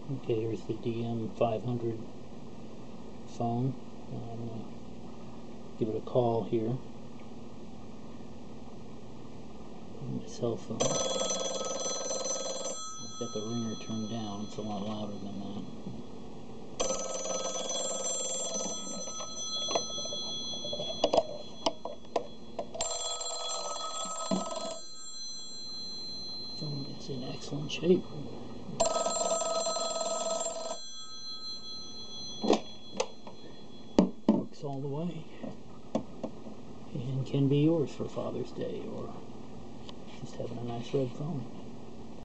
Okay, here's the DM500 phone. I'm going to give it a call here on my cell phone. I've got the ringer turned down, it's a lot louder than that. Phone is in excellent shape. Works all the way. And can be yours for Father's Day, or just having a nice red phone.